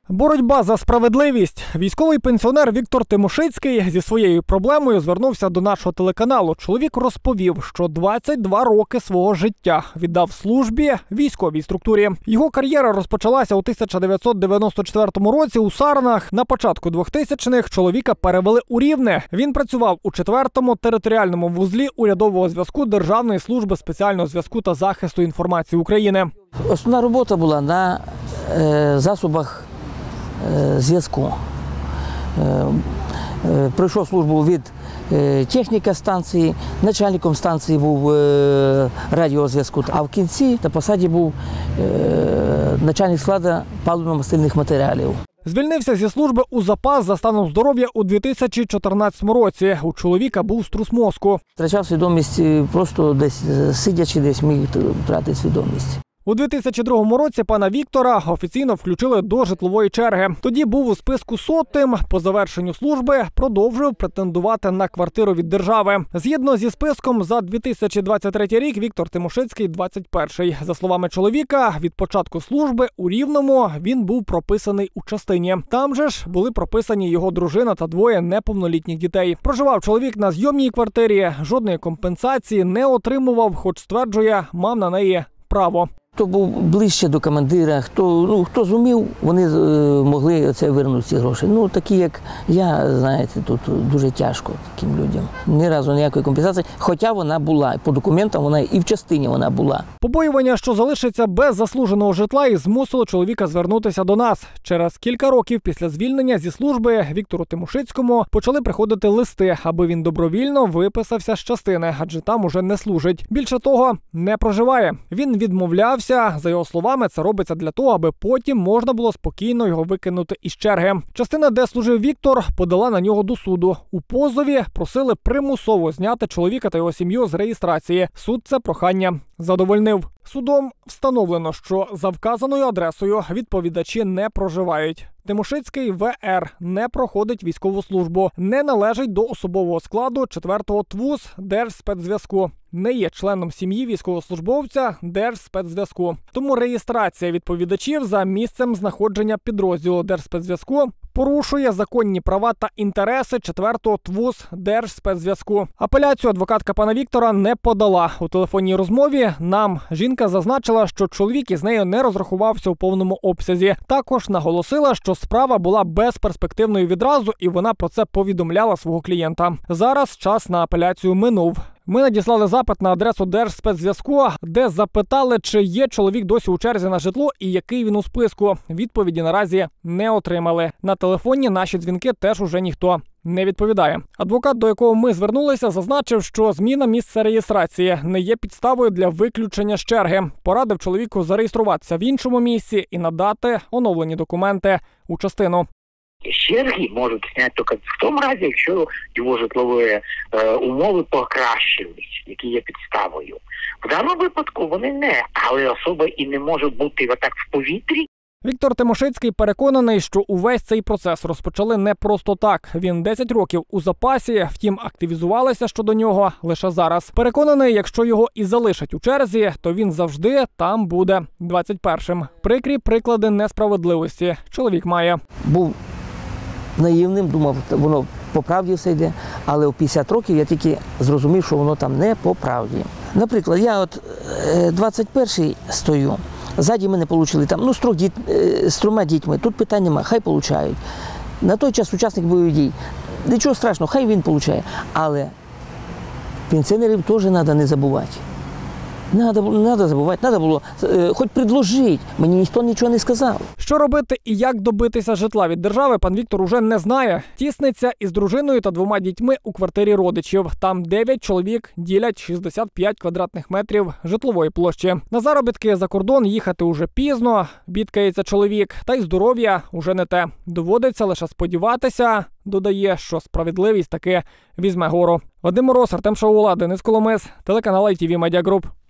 Боротьба за справедливість. Військовий пенсіонер Віктор Тимошицький зі своєю проблемою звернувся до нашого телеканалу. Чоловік розповів, що 22 роки свого життя віддав службі військовій структурі. Його кар'єра розпочалася у 1994 році у Сарнах. На початку 2000-х чоловіка перевели у Рівне. Він працював у 4-му територіальному вузлі урядового зв'язку Державної служби спеціального зв'язку та захисту інформації України. Основна робота була на засобах зв'язку. Пройшов службу від техніка станції, начальником станції був радіозв'язку, а в кінці на посаді був начальник складу паливно-мастильних матеріалів. Звільнився зі служби у запас за станом здоров'я у 2014 році. У чоловіка був струс мозку. Втрачав свідомість просто десь, сидячи десь, міг втратити свідомість. У 2002 році пана Віктора офіційно включили до житлової черги. Тоді був у списку 100-м. По завершенню служби продовжив претендувати на квартиру від держави. Згідно зі списком, за 2023 рік Віктор Тимошицький 21-й. За словами чоловіка, від початку служби у Рівному він був прописаний у частині. Там же ж були прописані його дружина та двоє неповнолітніх дітей. Проживав чоловік на зйомній квартирі, жодної компенсації не отримував, хоч стверджує, мав на неї право. Хто був ближче до командира, хто зумів, вони могли це вернути ці гроші. Такі, як я, знаєте, тут дуже тяжко таким людям. Ні разу ніякої компенсації, хоча вона була, по документам вона і в частині вона була. Побоювання, що залишиться без заслуженого житла, і змусило чоловіка звернутися до нас. Через кілька років після звільнення зі служби Віктору Тимошицькому почали приходити листи, аби він добровільно виписався з частини, адже там уже не служить. Більше того, не проживає. Він відмовлявся. За його словами, це робиться для того, аби потім можна було спокійно його викинути із черги. Частина, де служив Віктор, подала на нього до суду. У позові просили примусово зняти чоловіка та його сім'ю з реєстрації. Суд це прохання задовольнив. Судом встановлено, що за вказаною адресою відповідачі не проживають. Тимошицький В.Р. не проходить військову службу, не належить до особового складу 4-го ТВУЗ Держспецзв'язку, не є членом сім'ї військовослужбовця Держспецзв'язку. Тому реєстрація відповідачів за місцем знаходження підрозділу Держспецзв'язку порушує законні права та інтереси 4-го ТВУЗ Держспецзв'язку. Апеляцію адвокатка пана Віктора не подала. У телефонній розмові нам жінка зазначила, що чоловік із нею не розрахувався у повному обсязі. Також наголосила, що справа була безперспективною відразу, і вона про це повідомляла свого клієнта. Зараз час на апеляцію минув. Ми надіслали запит на адресу Держспецзв'язку, де запитали, чи є чоловік досі у черзі на житло і який він у списку. Відповіді наразі не отримали. На телефоні наші дзвінки теж уже ніхто не відповідає. Адвокат, до якого ми звернулися, зазначив, що зміна місця реєстрації не є підставою для виключення з черги. Порадив чоловіку зареєструватися в іншому місці і надати оновлені документи у частину. Черги можуть зняти тільки в тому разі, якщо його житлові умови покращились, які є підставою. В даному випадку вони не, але особа і не може бути отак в повітрі. Віктор Тимошицький переконаний, що увесь цей процес розпочали не просто так. Він 10 років у запасі, втім активізувалися щодо нього лише зараз. Переконаний, якщо його і залишать у черзі, то він завжди там буде 21-м. Прикрі приклади несправедливості чоловік має. Був наївним, думав, воно по правді все йде, але у 50 років я тільки зрозумів, що воно там не по правді. Наприклад, я 21-й стою, ззаді мене отримали там, з 3 дітьми, тут питань нема, хай получають. На той час учасник бойових дій, нічого страшного, хай він получає, але пенсіонерів теж треба не забувати. Не треба забувати, треба було хоч предложити, мені ніхто нічого не сказав. Що робити і як добитися житла від держави, пан Віктор уже не знає. Тісниться із дружиною та 2 дітьми у квартирі родичів. Там 9 чоловік ділять 65 квадратних метрів житлової площі. На заробітки за кордон їхати уже пізно, бідкається чоловік, та й здоров'я уже не те. Доводиться лише сподіватися, додає, що справедливість таки візьме гору. Вадим Мороз, Артем Шаула, Денис Коломис, телеканал ITV Media Group.